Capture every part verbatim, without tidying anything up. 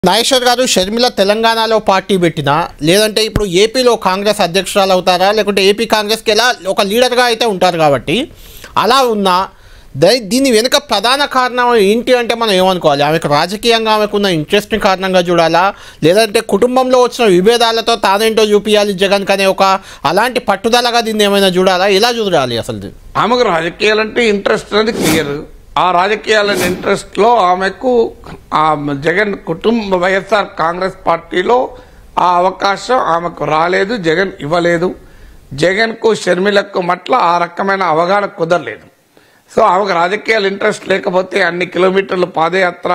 నాగేశ్వర్ గారు షర్మిల తెలంగాణలో పార్టీ పెట్టినా లేదంటే ఇప్పుడు ఏపీలో కాంగ్రెస్ అధ్యక్షురాలు అవుతారా లేకుంటే ఏపీ కాంగ్రెస్కి ఎలా ఒక లీడర్గా అయితే ఉంటారు కాబట్టి అలా ఉన్నా దీని వెనుక ప్రధాన కారణం ఏంటి అంటే మనం ఏమనుకోవాలి? ఆమెకు రాజకీయంగా ఆమెకున్న ఇంట్రెస్ట్ని కారణంగా చూడాలా లేదంటే కుటుంబంలో వచ్చిన విభేదాలతో తానేంటో చూపించాలి జగన్ కనే ఒక అలాంటి పట్టుదలగా దీన్ని ఏమైనా చూడాలా? ఎలా చూడాలి అసలు? ఆమెకు రాజకీయాలంటే ఇంట్రెస్ట్ అనేది క్లియర్. ఆ రాజకీయాల ఇంట్రెస్ట్ లో ఆమెకు ఆ జగన్ కుటుంబ వైఎస్ఆర్ కాంగ్రెస్ పార్టీలో ఆ అవకాశం ఆమెకు రాలేదు, జగన్ ఇవ్వలేదు. జగన్ కు షర్మిలకు మట్ల ఆ రకమైన అవగాహన కుదరలేదు. సో ఆమెకు రాజకీయాల ఇంట్రెస్ట్ లేకపోతే అన్ని కిలోమీటర్లు పాదయాత్ర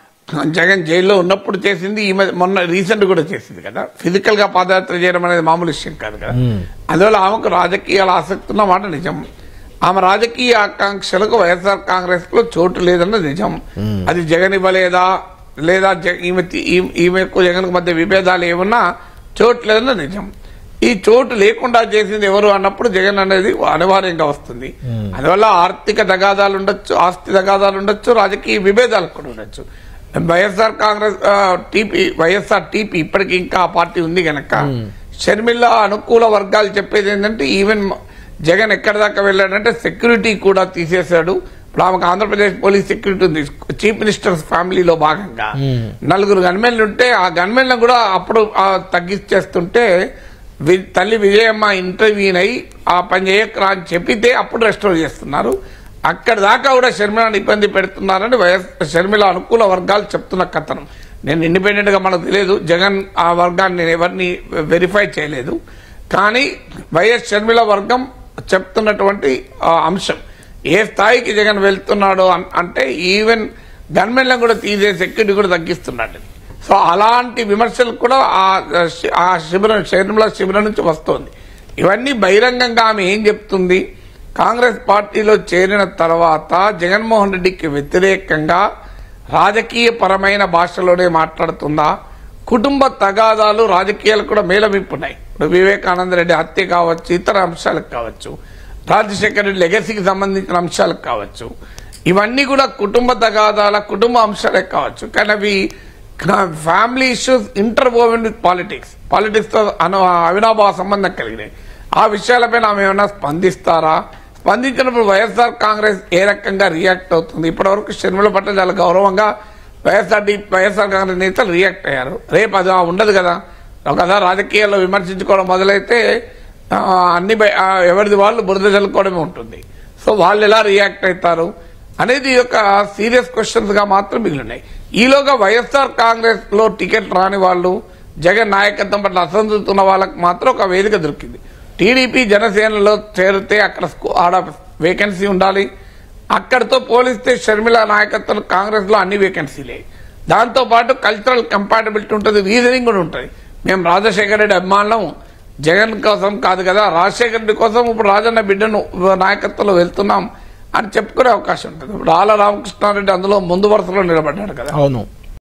జగన్ జైల్లో ఉన్నప్పుడు చేసింది, ఈ మొన్న రీసెంట్ కూడా చేసింది కదా. ఫిజికల్ గా పాదయాత్ర చేయడం అనేది మామూలు విషయం కాదు కదా. అందువల్ల ఆమెకు రాజకీయాల ఆసక్తి ఉన్న మాట నిజం. ఆమె రాజకీయ ఆకాంక్షలకు వైఎస్ఆర్ కాంగ్రెస్ లో చోటు లేదన్నది నిజం. అది జగన్ ఇవ్వలేదా లేదా ఈమె ఈమెకు జగన్ మధ్య విభేదాలు ఏమన్నా చోటు లేదన్నది నిజం. ఈ చోటు లేకుండా చేసింది ఎవరు అన్నప్పుడు జగన్ అనేది అనివార్యంగా వస్తుంది. అందువల్ల ఆర్థిక తగాదాలు ఉండొచ్చు, ఆస్తి తగాదాలు ఉండొచ్చు, రాజకీయ విభేదాలు కూడా ఉండొచ్చు. YSR Congress TP YSR TP ఇప్పటికీ ఇంకా ఆ పార్టీ ఉంది కనుక షర్మిల అనుకూల వర్గాలు చెప్పేది ఏంటంటే ఈవెన్ జగన్ ఎక్కడి దాకా వెళ్ళాడంటే సెక్యూరిటీ కూడా తీసేశాడు. ఇప్పుడు ఆమెకు ఆంధ్రప్రదేశ్ పోలీస్ సెక్యూరిటీ ఉంది. చీఫ్ మినిస్టర్స్ ఫ్యామిలీలో భాగంగా నలుగురు గన్మెన్లు ఉంటే ఆ గన్మెన్లను కూడా అప్పుడు తగ్గించేస్తుంటే తల్లి విజయమ్మ ఇంటర్వ్యూన్ అయి ఆ పని చేయకరా అని చెప్పితే అప్పుడు రెస్టోర్ చేస్తున్నారు. అక్కడి దాకా కూడా షర్మిలను ఇబ్బంది పెడుతున్నారని వైఎస్ షర్మిల అనుకూల వర్గాలు చెప్తున్న కథనం. నేను ఇండిపెండెంట్ గా మనకు తెలియదు, జగన్ ఆ వర్గాన్ని నేను ఎవరిని వెరిఫై చేయలేదు. కానీ వైఎస్ షర్మిల వర్గం చెప్తున్నటువంటి అంశం ఏ స్థాయికి జగన్ వెళ్తున్నాడో అంటే ఈవెన్ గన్మెన్లను కూడా తీసే సెక్యూరిటీ కూడా తగ్గిస్తున్నాడు. సో అలాంటి విమర్శలు కూడా ఆ శిబిరం షర్మిల శిబిరం నుంచి వస్తోంది. ఇవన్నీ బహిరంగంగా ఆమె ఏం చెప్తుంది? కాంగ్రెస్ పార్టీలో చేరిన తర్వాత జగన్మోహన్ రెడ్డికి వ్యతిరేకంగా రాజకీయ పరమైన భాషలోనే మాట్లాడుతుందా? కుటుంబ తగాదాలు రాజకీయాలు కూడా మేళవింపున్నాయి. ఇప్పుడు వివేకానంద రెడ్డి హత్య కావచ్చు, ఇతర అంశాలకు కావచ్చు, రాజశేఖర రెడ్డి లెగసీకి సంబంధించిన అంశాలకు కావచ్చు, ఇవన్నీ కూడా కుటుంబ తగాదాల కుటుంబ అంశాలే కావచ్చు. కానీ అవి family issues interwoven with politics politics తో అవినాభావ సంబంధం కలిగినాయి. ఆ విషయాలపైన ఆమె ఏమైనా స్పందిస్తారా? స్పందించినప్పుడు వైఎస్ఆర్ కాంగ్రెస్ ఏ రకంగా రియాక్ట్ అవుతుంది? ఇప్పటి వరకు షర్మిల పట్ల చాలా గౌరవంగా వైఎస్ఆర్ వైఎస్ఆర్ కాంగ్రెస్ నేతలు రియాక్ట్ అయ్యారు. రేపు అది ఉండదు కదా. ఒకసారి రాజకీయాల్లో విమర్శించుకోవడం మొదలైతే అన్ని ఎవరిది వాళ్ళు బురద చల్లుకోవడమే ఉంటుంది. సో వాళ్ళు ఎలా రియాక్ట్ అవుతారు అనేది ఒక సీరియస్ క్వశ్చన్స్ గా మాత్రం మిగిలినాయి. ఈలోగా వైఎస్ఆర్ కాంగ్రెస్ లో టికెట్ రాని వాళ్ళు, జగన్ నాయకత్వం పట్ల అసంతృప్తి ఉన్న వాళ్ళకి మాత్రం ఒక వేదిక దొరికింది. టీడీపీ జనసేనలో చేరితే అక్కడ ఆడ వేకెన్సీ ఉండాలి. అక్కడితో పోలిస్తే షర్మిల నాయకత్వం కాంగ్రెస్ లో అన్ని వేకెన్సీలే. దాంతో పాటు కల్చరల్ కంపాటబిలిటీ ఉంటుంది, రీజనింగ్ కూడా ఉంటుంది. మేము రాజశేఖర రెడ్డి అభిమానులం, జగన్ కోసం కాదు కదా, రాజశేఖర రెడ్డి కోసం ఇప్పుడు రాజన్న బిడ్డను నాయకత్వంలో వెళ్తున్నాం అని చెప్పుకునే అవకాశం ఉంటుంది. ఇప్పుడు ఆల రామకృష్ణారెడ్డి అందులో ముందు వరుసలో నిలబడ్డాడు కదా. అవును.